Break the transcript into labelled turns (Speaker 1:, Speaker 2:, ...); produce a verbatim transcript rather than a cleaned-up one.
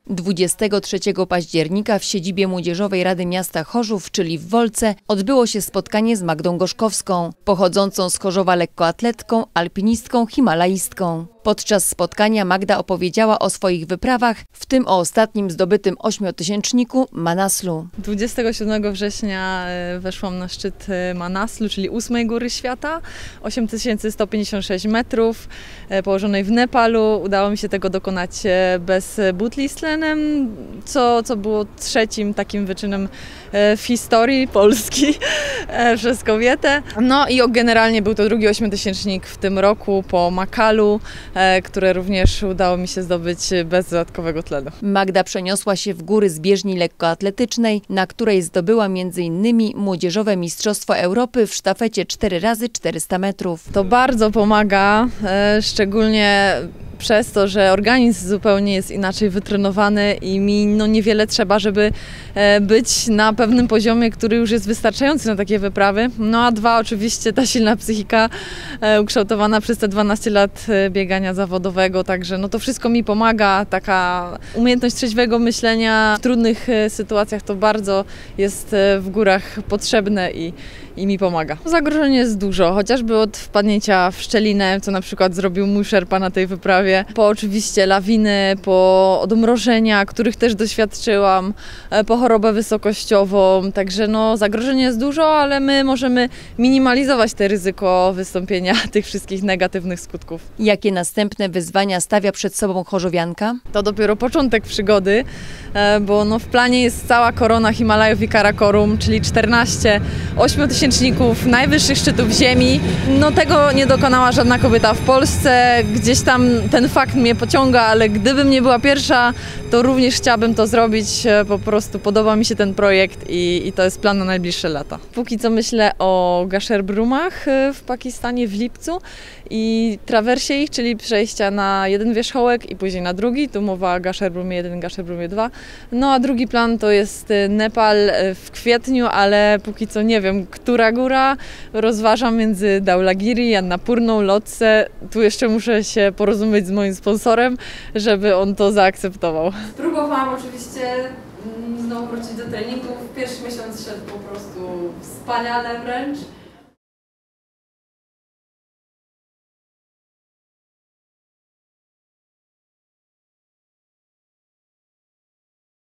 Speaker 1: dwudziestego trzeciego października w siedzibie Młodzieżowej Rady Miasta Chorzów, czyli w Wolce, odbyło się spotkanie z Magdą Gorzkowską, pochodzącą z Chorzowa lekkoatletką, alpinistką, himalaistką. Podczas spotkania Magda opowiedziała o swoich wyprawach, w tym o ostatnim zdobytym ośmiotysięczniku Manaslu.
Speaker 2: dwudziestego siódmego września weszłam na szczyt Manaslu, czyli ósmej góry świata, osiem tysięcy sto pięćdziesiąt sześć metrów, położonej w Nepalu. Udało mi się tego dokonać bez butli z tlenem, co, co było trzecim takim wyczynem w historii Polski przez kobietę. No i generalnie był to drugi ośmiotysięcznik w tym roku po Makalu, które również udało mi się zdobyć bez dodatkowego tlenu.
Speaker 1: Magda przeniosła się w góry z bieżni lekkoatletycznej, na której zdobyła między innymi Młodzieżowe Mistrzostwo Europy w sztafecie cztery razy czterysta metrów.
Speaker 2: To bardzo pomaga, szczególnie przez to, że organizm zupełnie jest inaczej wytrenowany i mi no niewiele trzeba, żeby być na pewnym poziomie, który już jest wystarczający na takie wyprawy. No a dwa, oczywiście ta silna psychika ukształtowana przez te dwanaście lat biegania zawodowego, także no to wszystko mi pomaga. Taka umiejętność trzeźwego myślenia w trudnych sytuacjach to bardzo jest w górach potrzebne i, i mi pomaga. Zagrożenie jest dużo, chociażby od wpadnięcia w szczelinę, co na przykład zrobił mój szerpa na tej wyprawie, po oczywiście lawiny, po odmrożenia, których też doświadczyłam, po chorobę wysokościową, także no zagrożenie jest dużo, ale my możemy minimalizować te ryzyko wystąpienia tych wszystkich negatywnych skutków.
Speaker 1: Jakie następne wyzwania stawia przed sobą chorzowianka?
Speaker 2: To dopiero początek przygody, bo no w planie jest cała korona Himalajów i Karakorum, czyli czternaście ośmiotysięczników, najwyższych szczytów ziemi. No tego nie dokonała żadna kobieta w Polsce, gdzieś tam ten fakt mnie pociąga, ale gdybym nie była pierwsza, to również chciałabym to zrobić. Po prostu podoba mi się ten projekt i, i to jest plan na najbliższe lata. Póki co myślę o Gasherbrumach w Pakistanie w lipcu i trawersie ich, czyli przejścia na jeden wierzchołek i później na drugi. Tu mowa o Gasherbrumie jeden, Gasherbrumie dwa. No a drugi plan to jest Nepal w kwietniu, ale póki co nie wiem, która góra. Rozważam między Dhaulagiri, Annapurną, Lhotse. Tu jeszcze muszę się porozumieć z moim sponsorem, żeby on to zaakceptował. Próbowałam oczywiście znowu wrócić do treningów. Pierwszy miesiąc szedł po prostu wspaniale wręcz.